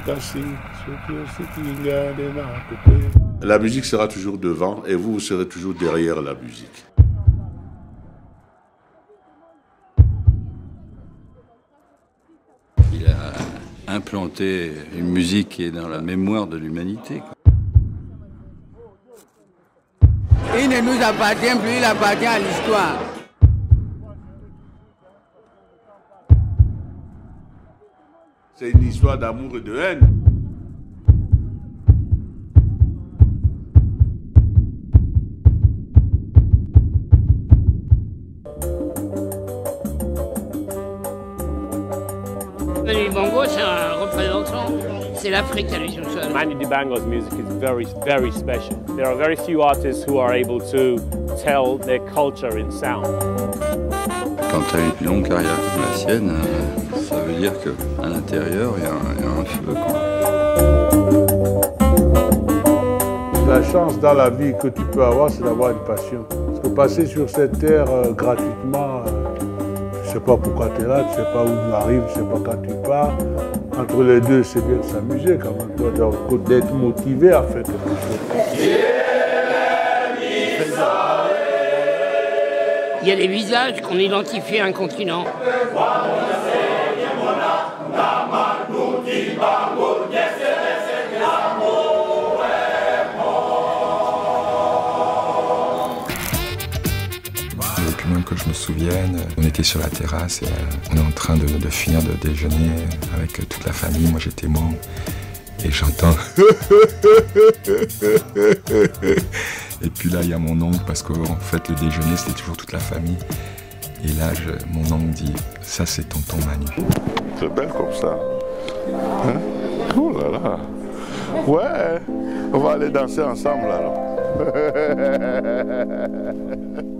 La musique sera toujours devant et vous serez toujours derrière la musique. Il a implanté une musique qui est dans la mémoire de l'humanité. Il ne nous appartient plus, il appartient à l'histoire. C'est une histoire d'amour et de haine. Manu Dibango, c'est un représentant, c'est l'Afrique à lui tout seul. Manu Dibango's music is very, very special. There are very few artists who are able to tell their culture in sound. Quand tu as une longue carrière comme la sienne, ça veut dire qu'à l'intérieur, il y a un feu, quoi. La chance dans la vie que tu peux avoir, c'est d'avoir une passion. Parce que passer sur cette terre gratuitement, tu ne sais pas pourquoi tu es là, tu ne sais pas où tu arrives, tu ne sais pas quand tu pars. Entre les deux, c'est bien de s'amuser quand même, d'être motivé à faire quelque chose. Il y a des visages qu'on identifie à un continent. Depuis même que je me souvienne, on était sur la terrasse et on est en train de finir de déjeuner avec toute la famille. Moi j'étais môme et j'entends. Et puis là il y a mon oncle parce qu'en fait le déjeuner c'était toujours toute la famille. Et là mon oncle dit ça c'est tonton Manu. C'est belle comme ça. Hein? Oh là là. Ouais, on va aller danser ensemble alors.